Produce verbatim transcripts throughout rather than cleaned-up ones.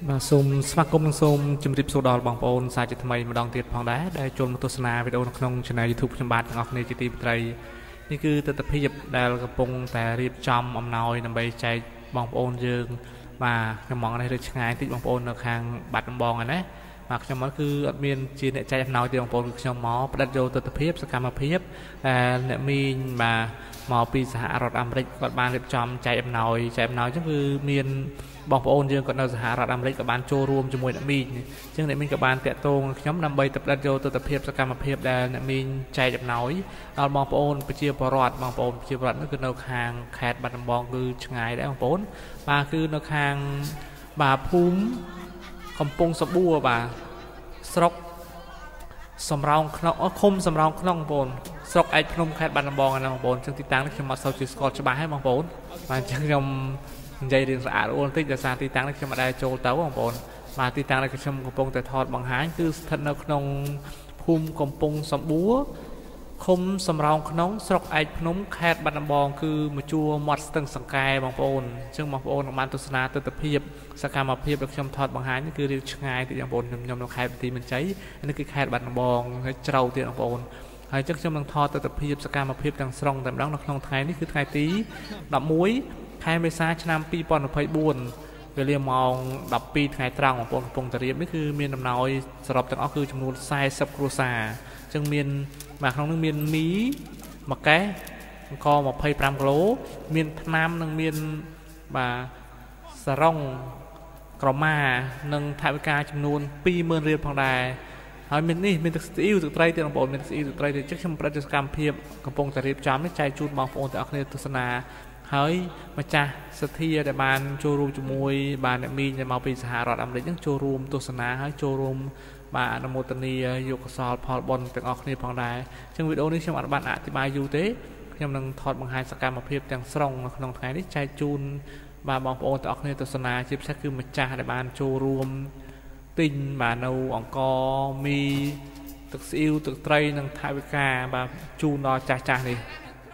បាទសូមស្វាគមន៍និងសូមជម្រាបសួរដល់បងប្អូនសាជាថ្មីម្ដងទៀតផងដែរដែលចូលមកទស្សនាវីដេអូនៅក្នុង Channel YouTube ខ្ញុំបាទទាំងអស់គ្នាជាទីមេត្រីនេះគឺទស្សនវិជ្ជាដែលកំពុងតែរៀបចំអំណោយដើម្បីចែកបងប្អូនយើងបាទខ្ញុំមកនេះរើឆ្ងាយតិចបងប្អូននៅខាងបាត់ដំបងហ្នឹងណាបាទខ្ញុំមកគឺអត់មានជាអ្នកចែកអំណោយទេបងប្អូនគឺខ្ញុំមកផ្ដិតយកទស្សនវិជ្ជាសកម្មភាពដែលអ្នកមីងបាទមកពីសហរដ្ឋអាមេរិកគាត់បានរៀបចំចែកអំណោយចែកអំណោយចឹងគឺមានបងប្អូនយើងគាត់នៅសហរដ្ឋអាមេរិកក៏បានចូលរួមជាមួយអ្នកមីងអញ្ចឹងអ្នកមីងក៏បានតាក់ទងខ្ញុំដើម្បីទៅផ្ដិតយកទស្សនវិជ្ជាសកម្មភាពដែលអ្នកមីងចែកអំណោយដល់បងប្អូនប្រជាពលរដ្ឋបងប្អូនប្រជាពលរដ្ឋនោះគឺនៅខាងខេត្តបាត់ដំបងគឺឆ្ងាយដែរបងប្អូនបាទគឺនៅខាងបាទភូមិកំពង់សបួរបាទស្រុកសំរោងក្នុងឃុំសំរោងក្នុងបងប្អូនស្រុកឯកភ្នំខេត្តបាត់ដំបងណាបងប្អូនអញ្ចឹងទីតាំងនេះខ្ញុំអត់សូវជាស្គាល់ច្បាស់ទេបងប្អូនបាទអញ្ចឹងខ្ញុំនិយាយរៀងស្អាតអួលបន្តិចដោយសារទីតាំងនេះខ្ញុំមិនដែលចូលទៅបងប្អូនបាទទីតាំងនេះខ្ញុំកំពុងតែថតបង្ហាញគឺស្ថិតនៅក្នុងភូមិកំពង់សបួរឃុំសំរោងក្នុងស្រុកឯកភ្នំខេត្តបាត់ដំបងគឺមួយជួរមាត់ស្ទឹងសង្កែបងប្អូនអញ្ចឹងបងប្អូនបានទស្សនាទស្សនវិជ្ជាសកម្មភាពដែលខ្ញុំថតបង្ហាញនេះគឺរៀងឆ្ងាយតិចបងប្អូនខ្ញុំនៅខេត្តបន្ទាយមានជ័យនេះគឺខេត្តបាត់ដំបងហើយជ្រៅទៀតបងប្អូនហើយអញ្ចឹងខ្ញុំនឹងថតទស្សនវិជ្ជាសកម្មភាពទាំងស្រុងតែម្ដងនៅក្នុងថ្ងៃនេះគឺថ្ងៃទីដប់មួយខែមេសាឆ្នាំពីរពាន់ម្ភៃបួនវេលាម៉ោងដប់ពីរថ្ងៃត្រង់បងប្អូនកំពុងតែរៀបនេះគឺមានដំណោយសរុបទាំងអស់គឺចំនួនសែសិបគ្រួសារអញ្ចឹងមានបាទក្នុងនោះមានមីមួយកេសអង្គម្ភៃប្រាំគីឡូមានថ្នាំនិងមានបាទសារ៉ុងក្រមានិងថវិកាចំនួនពីរម៉ឺនរៀលផងដែរហើយមាននេះមានទឹកស្អ៊ីវទឹកត្រីទៀតបងប្អូនមានទឹកស្អ៊ីវទឹកត្រីទៀតខ្ញុំប្រតិសកម្មភាពកំពុងតែរៀបចំនេះចែកជូនបងប្អូនទាំងអស់គ្នាទស្សនាហើយម្ចាស់សទ្ធាដែលបានចូលរួមជាមួយបានអ្នកមីងដែលមកពីសហរដ្ឋអាមេរិកហ្នឹងចូលរួមទស្សនាហើយចូលរួមបាទអនុមោទនាយកកុសលផលបុណ្យទាំងអស់គ្នាផងដែរអញ្ចឹងវីដេអូនេះខ្ញុំអត់បានអធិប្បាយយូរទេខ្ញុំនឹងថតបង្ហាញសកម្មភាពទាំងស្រុងនៅក្នុងថ្ងៃនេះចែកជូនបាទបងប្អូនទាំងអស់គ្នាទស្សនាជាពិសេសគឺម្ចាស់ដែលបានចូលរួមទិញបាទនៅអង្គមីទឹកស្អ៊ីវទឹកត្រីនិងថវិកាបាទជូនដល់ចាស់ចាស់នេះ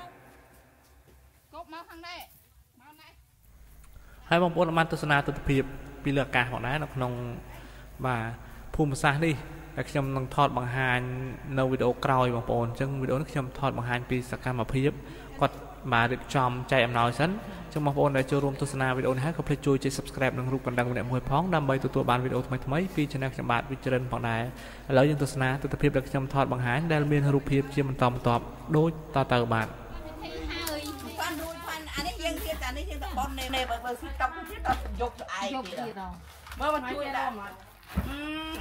ហើយបងប្អូនបានទស្សនាទស្សនវិជ្ជាពីលើអាកាសផងដែរនៅក្នុងបាទភូមិសាស្ត្រនេះដែលខ្ញុំនឹងថតបង្ហាញនៅវីដេអូក្រោយបងប្អូនអញ្ចឹងវីដេអូនេះខ្ញុំថតបង្ហាញពីសកម្មភាពគាត់បាទរៀបចំចែកអំណោយសិនអញ្ចឹងបងប្អូនដែលចូលរួមទស្សនាវីដេអូនេះហើយកុំភ្លេចជួយចុច Subscribe និងរូបកណ្ដឹងម្នាក់មួយផងដើម្បីទទួលបានវីដេអូថ្មីៗពី Channel ខ្ញុំបាទវិជ្រិនផងដែរឥឡូវយើងទស្សនាទស្សនវិជ្ជាដែលខ្ញុំថតបង្ហាញដែលមានរូបភាពជាបន្តបន្ទាប់ដូចតទៅបាទអានេះយើងតែបននេះបើបើស៊ីតុកទៀតដល់យកទៅឯងទៀតមើលមិនជួយដែរមកអឺ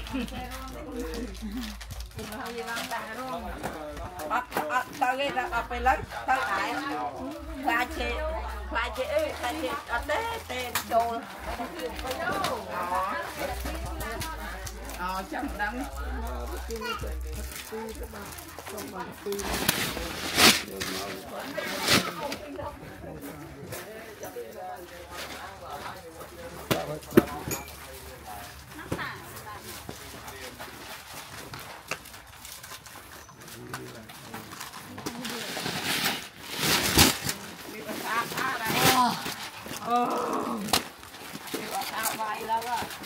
ហើយឡើងដាក់រងអត់អត់ទៅទេដល់ពេលឡើងទៅឯងខ្លាចគេខ្លាចគេអឺខ្លាចគេអត់ទេទេចូលអូចាំដឹងទីនេះទីទៅបាទខ្ញុំបានទីអូវាអត់เอาបាយឡើងអត់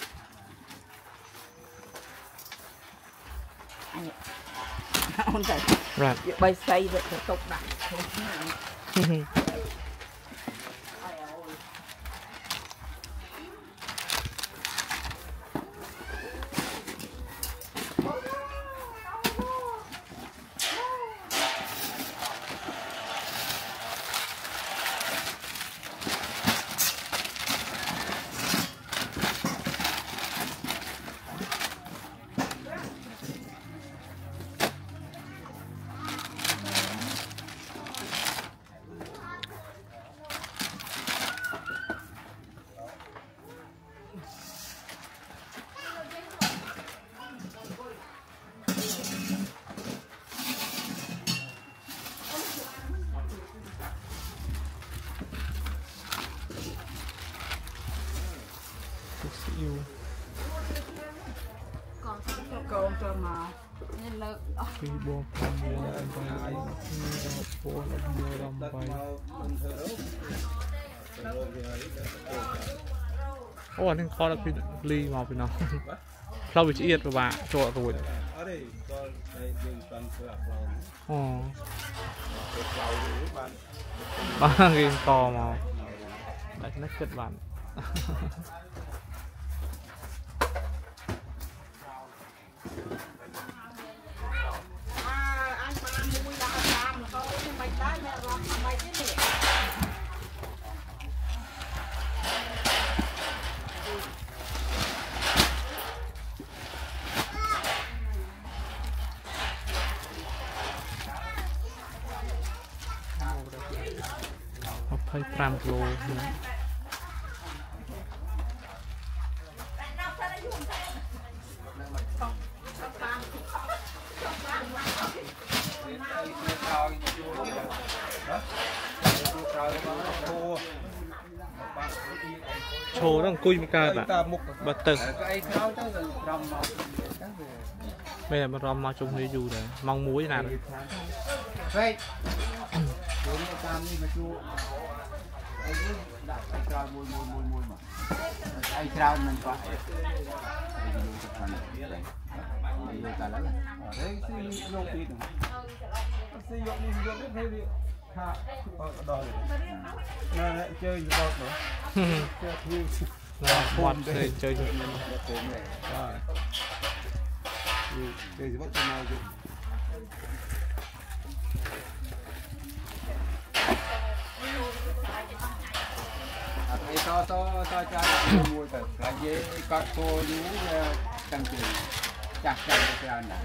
អូនទៅបាទយកបីសៃទៅទុកដាក់កូនចូលមកនេះលើកពីបងប្អូនមានអីបាយពីបងប្អូនអត់មានរំបាយអូអានេះខដល់ពីលីមកពីណោះផ្លូវវិទ្យាពិបាកចូលរួចអត់ទេដល់តែយើងបានធ្វើអាផ្លូវអូផ្លូវបានបានគេតមកតែនេះគិតបាន hai mươi lăm kg chô nó cùi một cái bạn bật từ bây giờ mà rom mà chung đi dù đấy mong muối nào đây anh đặt anh trao môi môi môi môi mà anh trao mình phải đây cả đấy đấy xin用tiền xin用đi dùng cái gì ha đòi nè chơi gì đâu nữa chơi thi là quạt chơi chơi chơi chơi gì bắt cho nào chứ thầy to to to cho mua từ là dễ có cô chú tăng cường chặt chặt cái anh này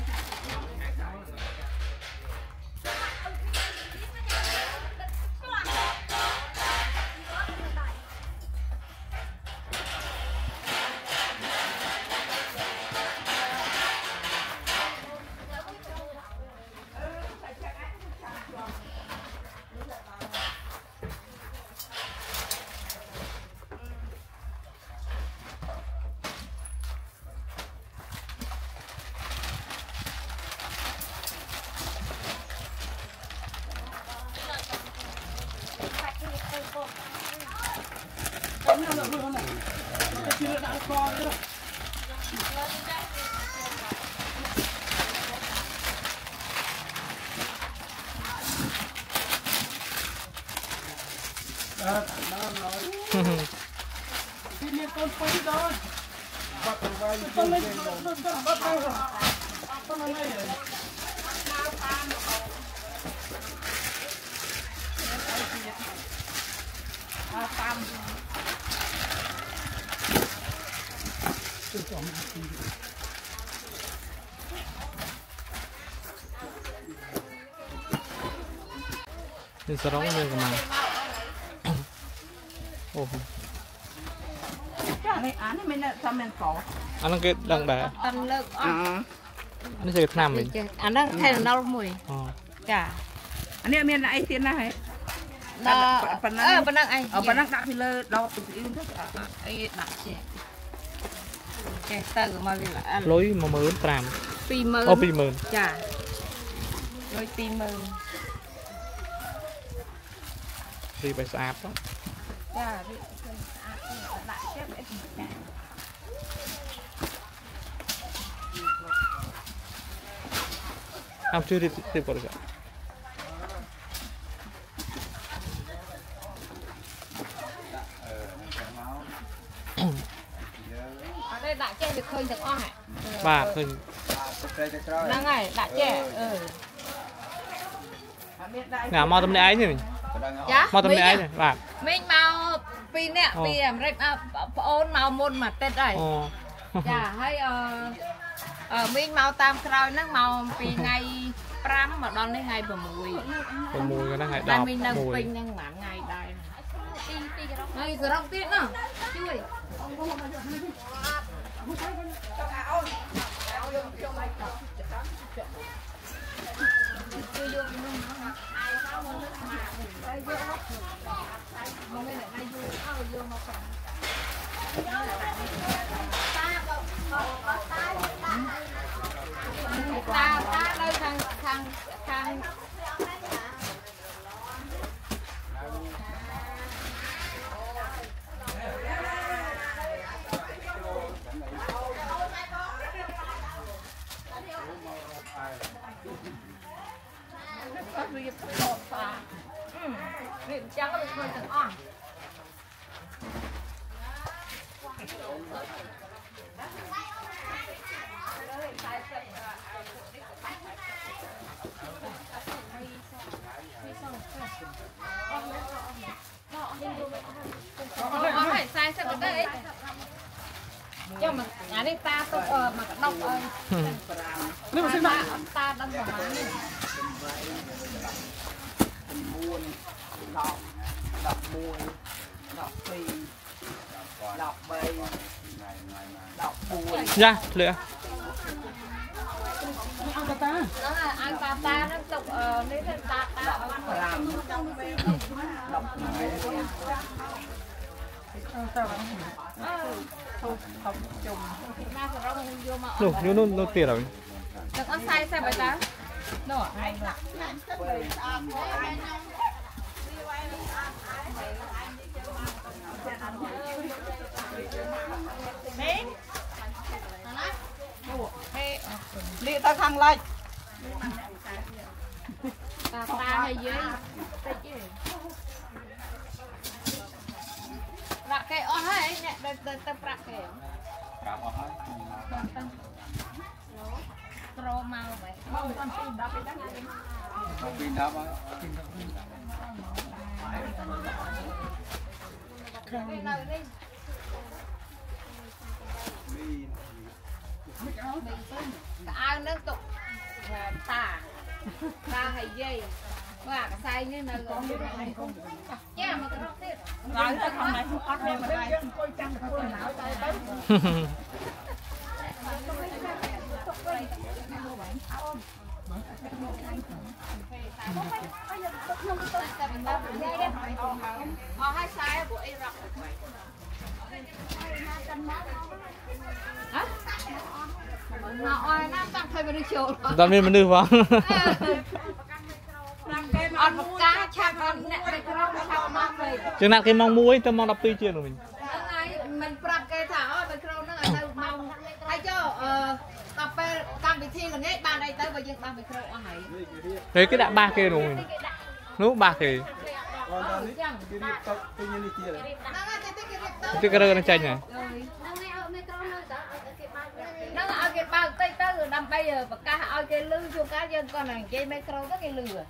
nên sau đó mình còn mà ô cái này anh mình là sao mình có anh nó cái đằng đá tăng lực à anh sẽ làm mình anh nó thay là nấu mùi cả anh em mình là ai tiền này là ờ bên đang anh ở bên đang đặt thì lơ đau tụt yêu thích ai đặt chè chè ta cứ mà là lối mà mới làm pi mờ ô pi mờ chả lối pi mờ đi phải sạp đó chả đi lại chép vậy làm chưa đi tiếp vào được ở đây đã che được khơi được o hả bà khơi đang ngày đã che ừ ngả mau tầm này ấy nhỉ mau tầm này ấy nhỉ bà mình mau pin nè pin em rạch ôn màu môn mà tết này chả hay ờ mình mau tam khơi nó màu pin ngày pram mà đón đến ngày bờ mùi bờ mùi cái nó ngày đỏ mình đang pin đang mảng ngày đây này cái rong tiết nữa chui ta ta đây thằng thằng thằng រៀបតបស្អាតរៀបចឹងទៅធ្វើទាំងអស់អស់ហើយខ្សែសិបទៅអីចាំមកអានេះតាទុកមកកដុកអើយនេះមិនសិនតាអត់តាដឹងប្រហែលនេះយ៉ាលឿអត់តាអើតាតានឹងទុកនេះទៅតាតាអត់ប្រាំនោះนู่นนู่นนู่นទៀតហើយនឹងអត់ខ្សែសិបហើយតានោះឯងនេះលីទៅខាងលិចតាតាហើយយាយតិចទេប្រាក់គេអស់ហើយអ្នកទៅទៅប្រាក់គេប្រាក់អស់ហើយត្រមកបែបបងតាមពីដល់ពីដល់ពីដល់ហើយពីនៅនេះកៅនឹងទុកតាតាហើយយាយបាទកសែងនេះនៅយ៉ាមកក្រោកទៀតហើយទៅខាងនេះអត់មានបាយអង្គុយចាំធ្វើណៅទៅទៅអស់ហើយខ្សែពួកអីរកហ៎មកអស់ណាតាំងធ្វើមនុស្សចូលដល់មានមនុស្សផងអត់មកការឆាប់អត់អ្នកទៅក្រោមឆាប់មកពេកចឹងណាត់គេម៉ោងមួយទៅម៉ោងដប់ពីរជាងនោះវិញហ្នឹងហើយមិនប្រាប់គេថាអូទៅក្រោមហ្នឹងឲ្យទៅម៉ោងហើយចុះអឺដល់ពេលកម្មវិធីល្ងាចបានអីទៅបើយើងដោះមីក្រូអស់ហើយហេគេដាក់បាសគេនោះនោះបាសគេអត់ដល់នេះគេរៀបតុកពេញនេះទៀតហ្នឹងហើយតែគេរៀបតុកគេរើនឹងចាញ់ហើយហ្នឹងហើយឲ្យមីក្រូនៅតើឲ្យគេបើកហ្នឹងឲ្យគេបើកតិចទៅដើម្បីប្រកាសឲ្យគេលឺជួនកាលយើងគាត់និយាយមីក្រូទៅគេលឺឲ្យ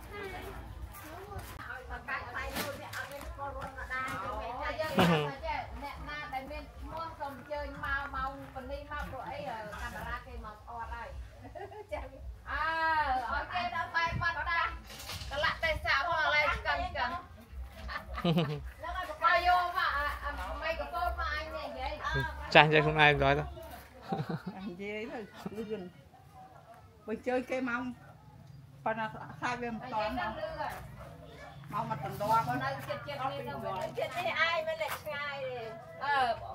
ប្រកាសផ្សាយលុយឲ្យគេស្គាល់រត់មកដែរអ្នកណាដែលមានឈ្មោះសូមអញ្ជើញមកមកបលីមកព្រោះអីកាមេរ៉ាគេមកអត់ហើយចាអើឲ្យគេដល់បែបបាត់ដែរកលៈទេសៈផងឥឡូវស្កឹងស្កឹងហ្នឹងហើយបកយកមកមីកប៉ូនមកអញនេះនិយាយចាស់និយាយខ្លួនឯងដល់ទៅនិយាយទៅលឿនបើជើញគេមកប៉ុន្តែខ្លាចវាមិនតន់មកមកតណ្ដប់នៅចិត្តចិត្តនេះទៅចិត្តនេះអាយមិនឆ្ងាយទេអឺ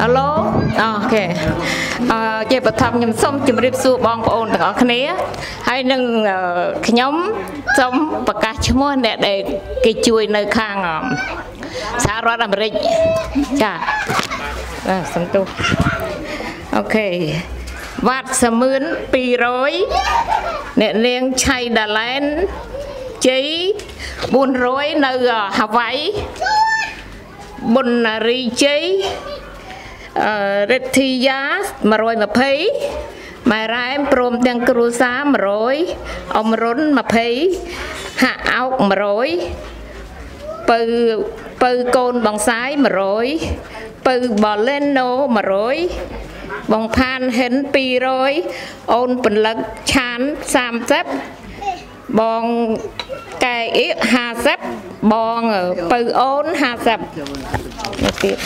Hello អូខេអឺជាបឋមខ្ញុំសូមជម្រាបសួរបងប្អូនទាំងអស់គ្នាហើយនឹងខ្ញុំសូមប្រកាសឈ្មោះអ្នកដែលគេជួយនៅខាងសហរដ្ឋអាមេរិកចាបាទសំទោសអូខេវត្តសមឿនពីររយអ្នកនាងឆៃដាឡែនជ័យបួនរយនៅហាវ៉ៃប៊ុនណារីជ័យអឺរិទ្ធីយ៉ាmột trăm hai mươiម៉ែរ៉ែមព្រមទាំងគ្រួសារmột trămអមរុន20ហាក់អោកmột trămពៅពៅកូនបងសាយmột trămពៅបឡេណូmột trămបងផានហិនពីររយអូនពលឹកឆានសាមសិបបងកែអ៊ីห้าสิบបងពៅអូនห้าสิบនេះទៀត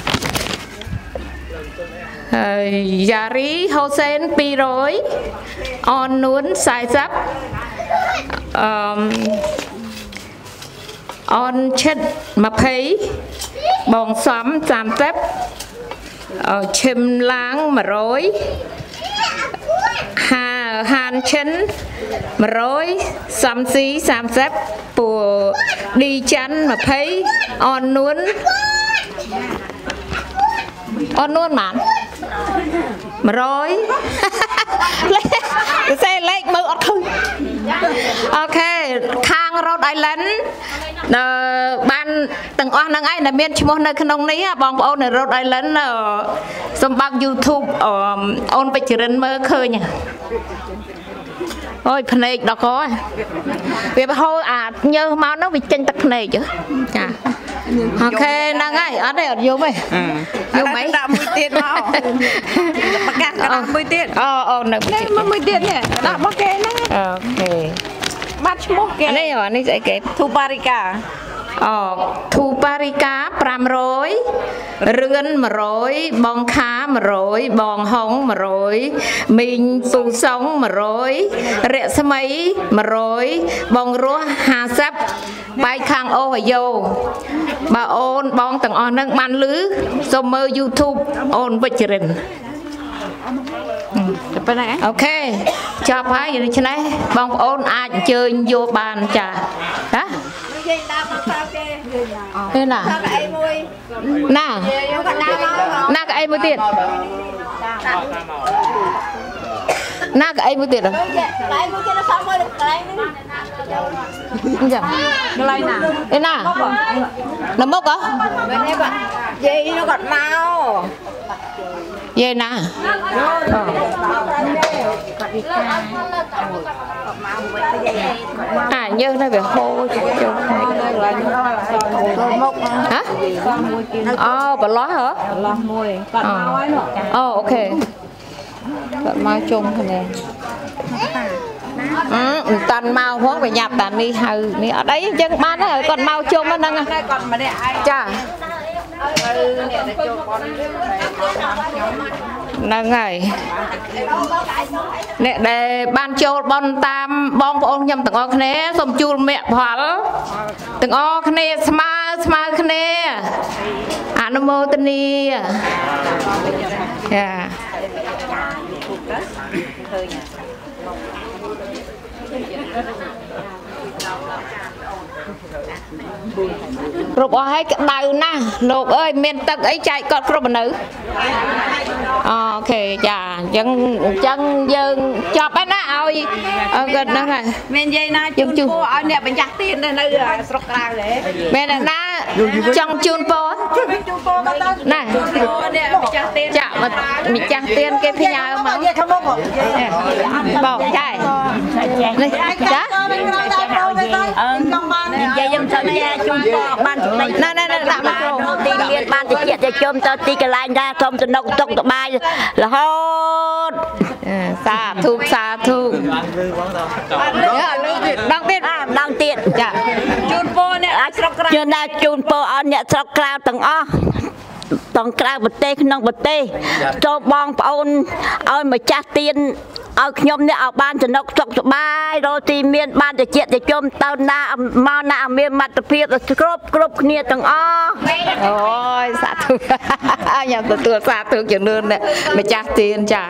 ហើយយ៉ារីហូសេនពីររយអននួនสี่สิบអឺអនឈិតยี่สิบបងសំสามสิบអឺឈឹមឡាងmột trămហាហានឈិនmột trămសំស៊ីสามสิบពូឌីច័ន្ទยี่สิบអននួនអននួនម៉ានmột trămលេខសេលេខមើលអត់ឃើញអូខេខាង Rhode Island បានទាំងអស់ហ្នឹងឯងដែលមានឈ្មោះនៅក្នុងនេះបងប្អូននៅ Rhode Island សម្បើក YouTube អូនពេជ្រិនមើលឃើញអូយភ្នែកដល់កវាហូរអាញើសមកនោះវាចេញទឹកភ្នែកចាអូខេហ្នឹងហើយអត់ទេអត់យំទេយំអីដាក់មួយទៀតមកប្រកាសកណ្ដាស់មួយទៀតអូអូនៅមួយទៀតនេះដាក់របស់គេហ្នឹងអូខេបាត់ឈ្មោះគេនេះនេះស្អីគេធូប៉ារីកាអូធូប៉ារីកាห้าร้อยរឿនmột trămបងខាmột trămបងហុងmột trămមីងពូសុងmột trămរស្មីmột trămបងរស់ห้าสิบបែកខាងអូហាយ៉ូបើអូនបងទាំងអស់ហ្នឹងបានលឺសូមមើល YouTube អូនវិជ្ជរិនប៉ុណ្ណឹងអូខេចប់ហើយដូច្នេះបងប្អូនអាចអញ្ជើញយកបានចាណានិយាយដើមមកតើគេទេណាកៅអីមួយណាយកកណ្ដាលមកណាកៅអីមួយទៀតណាកៅអីមួយទៀតកៅអីមួយទៀតសល់មួយកៅអីនេះអញ្ចឹងកន្លែងណាឯណានៅមុខហ៎វិញនេះគាត់យាយនោះគាត់មកយាយណាអាញើសនៅវាហូរចូលផ្នែកមុខហ៎អូបន្លោះហ៎បន្លោះមួយគាត់មកហើយអូអូខេគាត់មកជុំគ្នាអឺមិនតាន់មកផងវាញាប់តានេះហៅនេះអត់អីអញ្ចឹងបានហើយគាត់មកជុំហ្នឹងគាត់ម្នាក់ឯងចាហ្នឹងហើយអ្នកដែលបានចូលបន់តាមបងប្អូនខ្ញុំទាំងអស់គ្នាសូមជួលមគ្គផលទាំងអស់គ្នាស្មើស្មើគ្នាអនុមោទនីចាគ្រប់អស់ហើយក្តៅណាស់លោកអើយមានទឹកអីចែកគាត់គ្រប់នៅអូខេចាអញ្ចឹងអញ្ចឹងយើងចប់ហើយណាឲ្យគាត់ហ្នឹងហើយមាននិយាយណាជូនពរឲ្យអ្នកបញ្ចាស់ទៀននៅស្រុកក្រៅហ៎មែនណាចង់ជូនពរជូនពរគាត់ទៅណាជូនពរអ្នកម្ចាស់ទៀនចាម្ចាស់ទៀនគេផ្ញើមកនិយាយខាងមុខបងចានេះចានិយាយយើងទៅជូនពរបានចំណេញណាណាដាក់មកទីមានបានតិចទៅជុំទៅទីកន្លែងដែរធំទៅនុកទុកទៅបាយរហូតសាធុសាធុដងទៀតម្ដងទៀតចាជូនពរអ្នកស្រុកក្រៅជូនដែរជូនពរឲ្យអ្នកស្រុកក្រៅទាំងអស់ទាំងក្រៅប្រទេសក្នុងប្រទេសចូលបងប្អូនឲ្យម្ចាស់ទៀនเอาขยมเนี่ยเอาบ้านจะนกจกสบายโรตีเมียนบ้านจะเจ็ดจะจมเต้าหน้ามาหน้าเมียนมัดตะเพียบกรบกรบเนี่ยตั้งอ้อโอ้ยสาธุอย่างตัวตัวสาธุอย่างนึงเนี่ยไม่จ้าตีนจ้า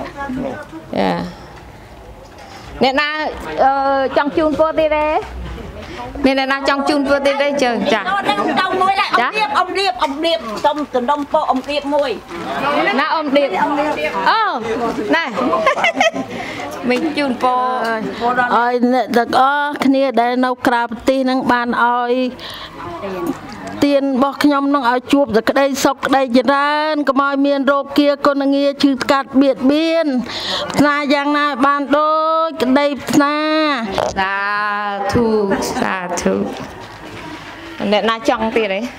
เนี่ยนะจังจูนโปรตีเร่เนี่ยนะจังจูนโปรตีเร่เจอจ้าจ้าอมเรียบอมเรียบอมเรียบต้มตุ๋นดมโปอมเรียบมวยน่าอมเรียบเออน่าmình chun po ơi đã có kia để nấu cà tí nâng bàn ơi tiền bọc nhom nông áo chuột rồi cái đây sọc cái đây ra cái mồi miền rô kia con đang nghe chữ cắt biệt biên na giang na bàn đôi cái đây na sa thu sa thu để na trong tiền đấy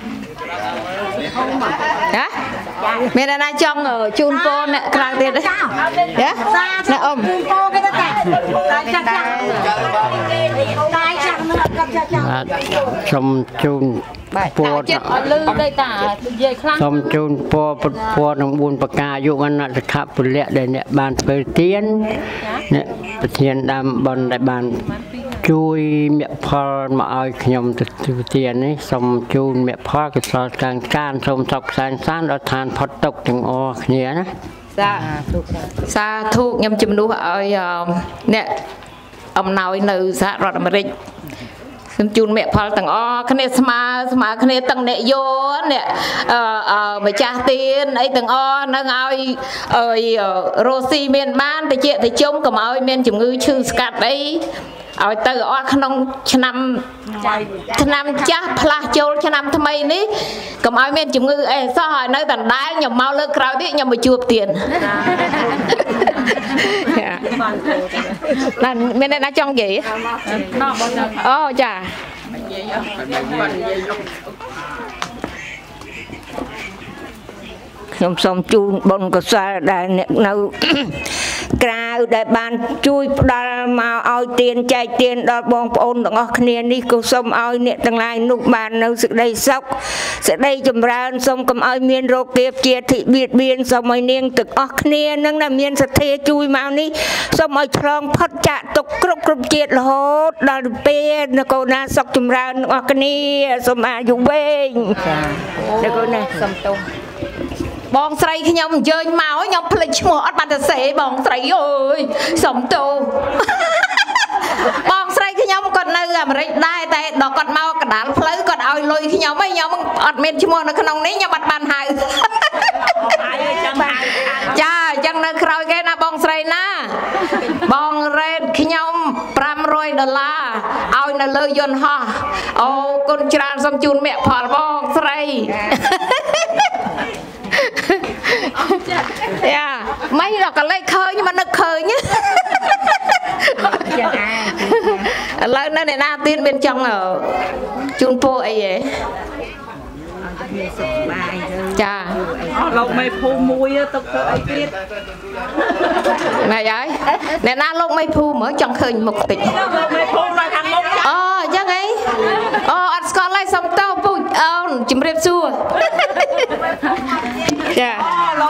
hả mẹ là na trong ở chun po nè càng tiền đấy nhá nè ông trong chun po trong chun po po nông buôn bạc ca dụng anh là khắp bự lẹ để nè bàn bơi tiên nè tiền đam bòn đại bàn chui mẹ phò mà ai nhom từ tiền ấy xong chun mẹ phò cái sò càng can xong sọc sàn sàn ở than phật tộc từng o nhé đó sa sa thu nhom chum đu ơi nè ông nói nữ sa rót mà rịch chun mẹ phò từng o cái này sma sma cái này từng nệ vô nè mà cha tiền ấy từng o nó ngồi ơi rosi miền ban thì chị thì chung cầm ơi miền chum ngư chư scat đấy ở từ ở không năm năm chắc pha châu năm tham ấy ní cầm ai men chụp ngư sao hỏi nơi tận đá nhầm mau lơ cào tí nhầm mà chuột tiền là bên đây nó trong gì ô chà nhom xong chu bồn có xa đại nấu cào đại ban chui đa mà ao tiền chạy tiền đo bong ôn đong óc kia đi cô xong ao nè tương lai nụ bàn nấu sự đầy sốc sẽ đây chùm ra xong cầm ao miên rô kẹp chia thị biệt biên xong ai niên tự óc kia nâng là miên sẽ thê chui mau ní xong ai tròn phật chạ tục cướp cướp chiết hốt đo bê nó cô na sọc chùm ra nụ óc kia xong à dùng bên để cô này xong tung bong sấy khi nhau chơi máu nhau plei chmọ ở bàn sấy bong sấy ơi sống tù bong sấy khi nhau còn nơi à mà đây tại đó còn mau cả đá plei còn ao lôi khi nhau mấy nhau ở bên chmọ nó không ní nhau bật bàn hai cha chẳng nơi khơi cái na bong sấy na bong red khi nhau pram roi đô la ao nơi lôi yon ha ô con tràn xong chun mẹ phò bong sấy yeah mấy là còn lấy khơi nhưng mà nó khơi nhá lấy nó này na tiên bên trong ở chun po ấy vậy chà lâu mày phu muối tao ấy biết này vậy nè na lâu mày phu mở trong khơi một tịch ờ chắc ấy ờ ăn con lấy xong tao phu ờ chìm rệp xua dạ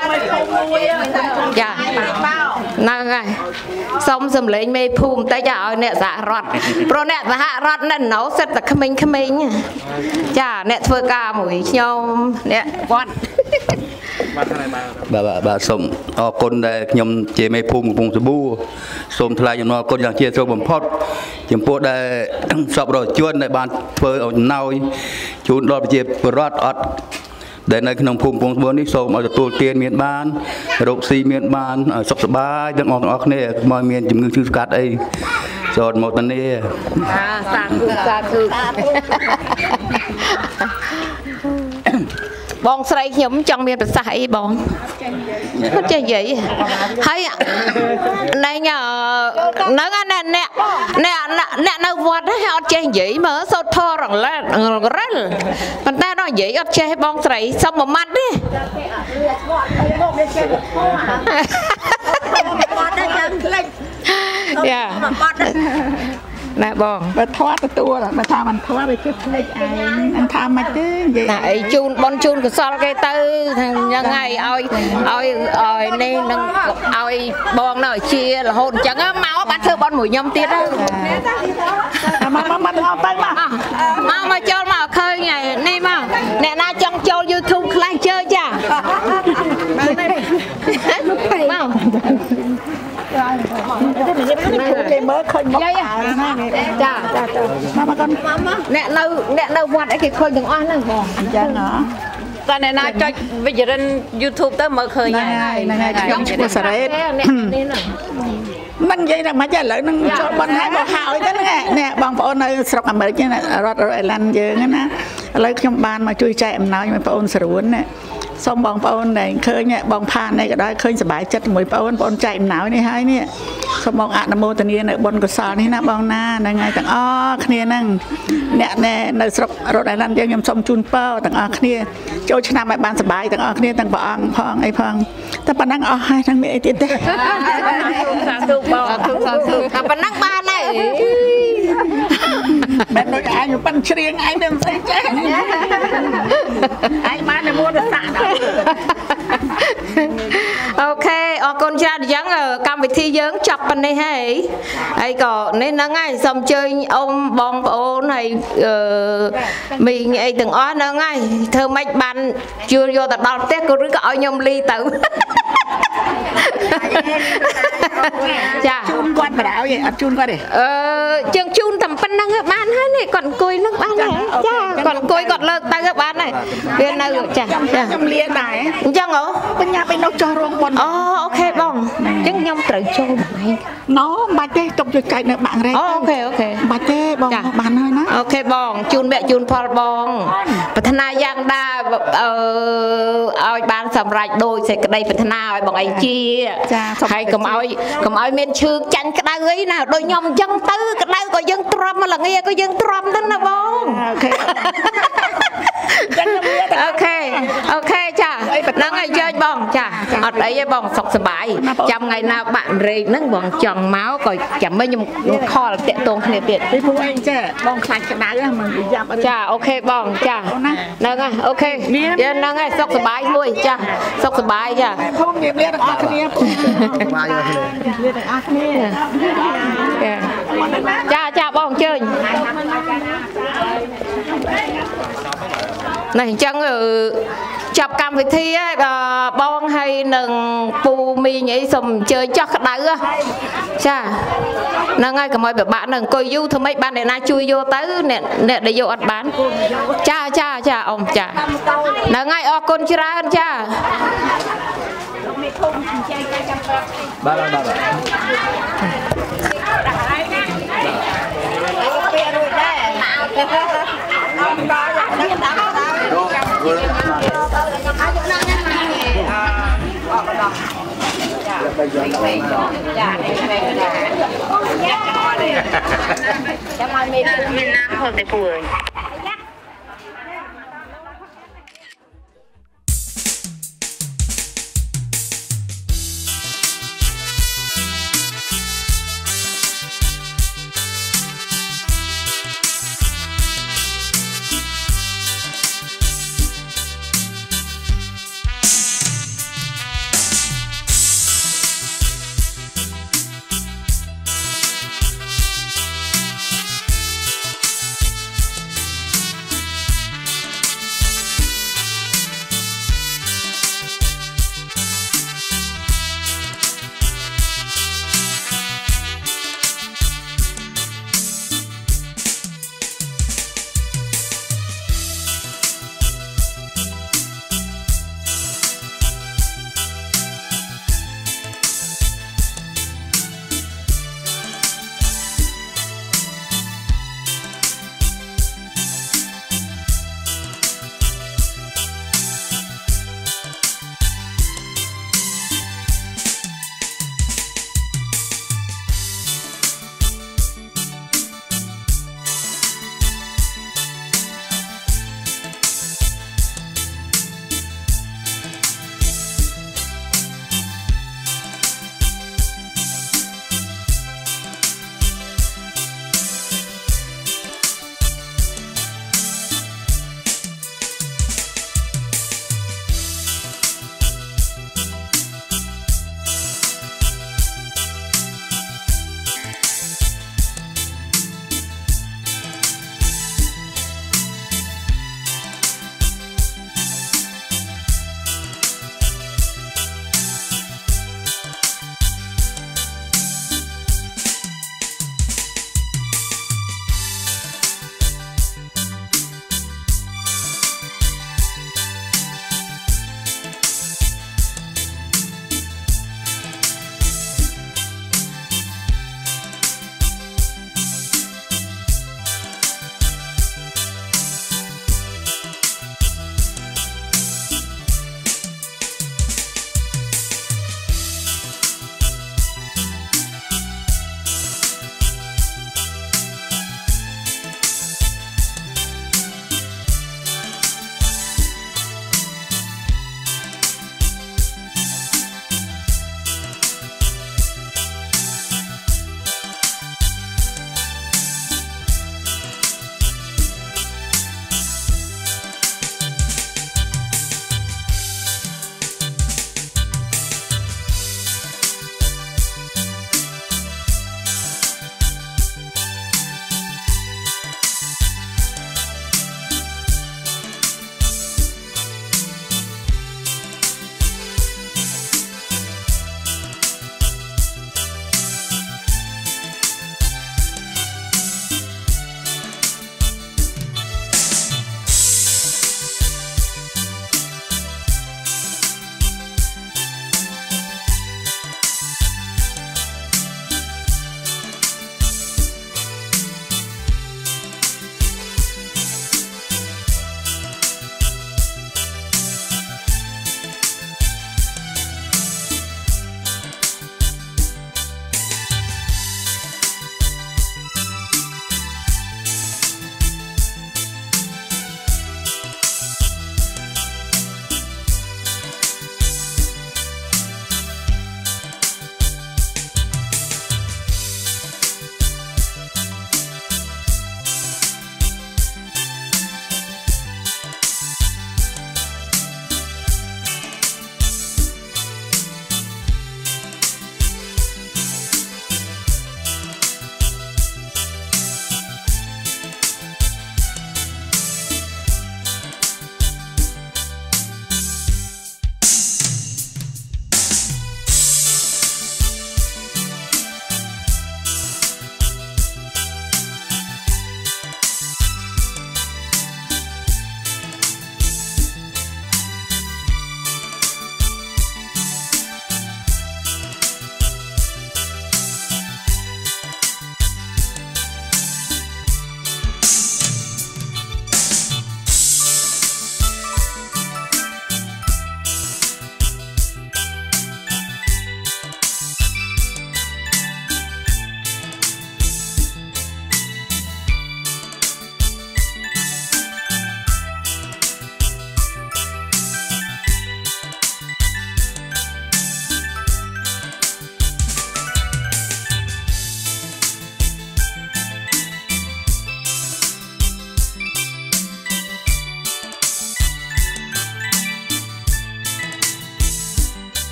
dạ năng này xong xâm lấy mê phùm tới chào nè dạ rót pro nè dạ hạ rót nè nấu sạch là khăm mình khăm mình chà nè phơi ca mũi nhau nè quạt bà bà bà sông ở con đây nhom chế mê phùm vùng sô bu sông thay nhom nó con dạng chia sâu bầm phốt nhom po đây sọp rồi chuôn đây bàn phơi ở nâu chuôn đọt chế rót ọt để nơi nông phùm vùng bốn đi sông ở tổ tiên miền ban rộng xì miền ban ở sọc sập ba đang ngọn ngọn này mọi miền chìm ngư chư cát đây rồi một tấn này à sa thu sa thu bong sấy nhóm trong miền Bắc Sài bong nó chơi gì hay này nhờ nói nè nè nè nè nó vọt họ chơi gì mà sốt thô rằng là rất mình ta nói gì họ chơi bong sấy xong một mặt đi yeah ណាបងបើធွာទទួលបើថាមិនធွာវាគិតភ្លេចឯងមិនថាមិនទេនិយាយណាអីជូនបនជូនកសលគេទៅយ៉ាងហើយឲ្យឲ្យឲ្យនេះនឹងឲ្យបងនៅជារហូតអញ្ចឹងមកបាត់ធ្វើបនមួយខ្ញុំទៀតហើយមកមកមកទៅមកមកមកចូលមកឃើញហើយនេះមកអ្នកណាចង់ចូល YouTube ខ្លះជើចាមកគេមើលឃើញមកចាចាចាមកមកកូនអ្នកនៅអ្នកនៅវត្តអីគេឃើញទាំងអស់ហ្នឹងបងអញ្ចឹងហ៎តែអ្នកណាចុចវិជ្ជរិន YouTube ទៅមើលឃើញហ្នឹងហើយហ្នឹងហើយខ្ញុំឈ្មោះសារ៉េតនេះហ្នឹងមិននិយាយថាមិនឥឡូវនឹងចូលបនហើយមកហើយទៅហ្នឹងនេះបងប្អូននៅស្រុកអាមេរិកណារដ្ឋអេឡែនយើងណាឥឡូវខ្ញុំបានមកជួយចែកអំណោយបងប្អូនស្រួនណាសូមបងប្អូនដែលឃើញបងផាននេះក៏ដោយឃើញសប្បាយចិត្តជាមួយបងប្អូនបងប្អូនចែកអំណោយនេះហើយនេះសូមបងអនុមោទនានៅបុណ្យកុសលនេះណាបងណាហ្នឹងហើយទាំងអស់គ្នាហ្នឹងអ្នកនៅស្រុករ៉ូដអេឡែនយើងខ្ញុំសូមជូនពរទាំងអស់គ្នាចូលឆ្នាំឲ្យបានសប្បាយទាំងអស់គ្នាទាំងព្រះអង្គផងអីផងតែប៉ុណ្ណឹងអស់ហើយទាំងមានអីទៀតទេសាធុបងសាធុសាធុតែប៉ុណ្ណឹងបានហើយមិនដូចឯងប៉ុនច្រៀងឯងទៅផ្សេងចេះឯងបានតែមួយទៅសាក់អូខេអរគុណច្រើនអញ្ចឹងកម្មវិធីយើងចប់ប៉ុណ្នេះហើយហើយក៏នេះហ្នឹងហើយសូមអញ្ជើញអ៊ំបងប្អូនហើយមីងអីទាំងអស់ហ្នឹងហើយធ្វើម៉េចបានជួលយកទៅដល់ផ្ទះក៏ឬក៏ឲ្យខ្ញុំលីទៅចាជូនគាត់បដៅអត់ជូនគាត់ទេអឺជើងជូនតែប៉ុណ្្នឹងបានហើយនេះគាត់អង្គុយនឹងបានហើយចាគាត់អង្គុយគាត់លើកទៅបានហើយវានៅចាខ្ញុំលាដែរអញ្ចឹងហ៎បញ្ញាពេលនៅចោះរោងបុណ្យអូអូខេបងអញ្ចឹងខ្ញុំត្រូវចូលបងឯងណូមិនបាច់ទេទុកជួយចែកនៅបាក់រែកអូខេអូខេបាច់ទេបងបានហើយណាអូខេបងជូនវគ្គជូនផលបងប្រាថ្នាយ៉ាងណាអឺឲ្យបានសម្រេចដោយសេចក្តីប្រាថ្នាឲ្យបងឯងជាចាហើយកុំឲ្យកុំឲ្យមានឈឺចាញ់ក្តៅអីណាដូចខ្ញុំអញ្ចឹងទៅក្តៅក៏យើងទ្រាំមកល្ងាក៏យើងទ្រាំទៅណាបងអូខេអូខេអូខេចាហ្នឹងហើយជើញបងចាអត់អីទេបងសុខសប្បាយចាំថ្ងៃណាបាក់រែកហ្នឹងបងចង់មកក៏ចាំមិញខ្ញុំខលតាក់ទងគ្នាទៀតពីពួកឯងចាបងខ្លាចក្តៅហ្នឹងមិនយ៉ាប់ចាអូខេបងចាហ្នឹងហើយអូខេយើងហ្នឹងហើយសុខសប្បាយមួយចាសុខសប្បាយចាភូមិមានទាំងអស់គ្នាសប្បាយគ្នាទាំងអស់គ្នាចាចាបងអញ្ជើញនេះអញ្ចឹងចាប់កម្មវិធីហើយបងហើយនឹងពូមីងអីសូមអញ្ជើញចោះក្តៅចាហ្នឹងហើយកុំឲ្យពិបាកនឹងអង្គុយយូរធ្វើម៉េចបានអ្នកណាជួយយកទៅអ្នកអ្នកដែលយកអត់បានចាចាចាអ៊ំចាហ្នឹងហើយអរគុណច្រើនចាបាទបាទបាទដល់យ៉ាងនេះដល់ចាចាំមកមានមានណាផងទៅពូអើយ